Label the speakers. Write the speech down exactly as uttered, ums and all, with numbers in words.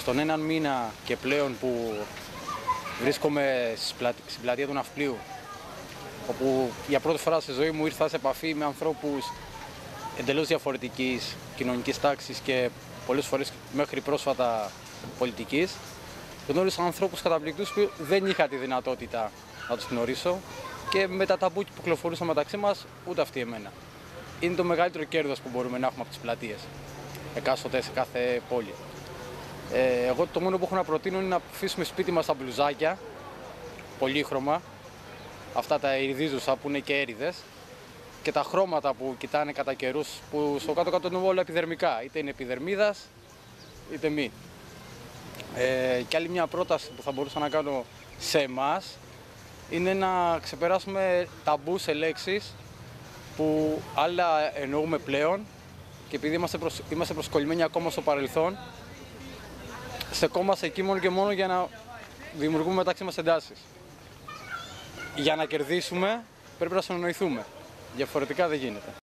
Speaker 1: στον έναν μήνα και πλέον που βρίσκομαι στην πλατεία του Ναυπλίου, όπου για πρώτη φορά στη ζωή μου ήρθα σε επαφή με ανθρώπους εντελώς διαφορετικής κοινωνικής τάξης και πολλές φορές μέχρι πρόσφατα πολιτικής. Γνώρισα ανθρώπους καταπληκτικούς που δεν είχα τη δυνατότητα να τους γνωρίσω και με τα ταμπού που κυκλοφορούσαν μεταξύ μας, ούτε αυτοί εμένα. Είναι το μεγαλύτερο κέρδος που μπορούμε να έχουμε από τις πλατείες, εκάστοτε σε κάθε πόλη. Ε, εγώ το μόνο που έχω να προτείνω είναι να αφήσουμε σπίτι μας τα μπλουζάκια, πολύχρωμα, αυτά τα ηριδίζουσα που είναι και έριδες, και τα χρώματα που κοιτάνε κατά καιρούς, που στο κάτω-κάτω είναι όλα επιδερμικά, είτε είναι επιδερμίδας, είτε μη. Ε, και άλλη μια πρόταση που θα μπορούσα να κάνω σε εμάς είναι να ξεπεράσουμε ταμπού σε λέξεις που άλλα εννοούμε πλέον, και επειδή είμαστε, προσ... είμαστε προσκολλημένοι ακόμα στο παρελθόν, στεκόμαστε εκεί μόνο και μόνο για να δημιουργούμε μεταξύ μας εντάσεις. Για να κερδίσουμε πρέπει να συνονοηθούμε, διαφορετικά δεν γίνεται.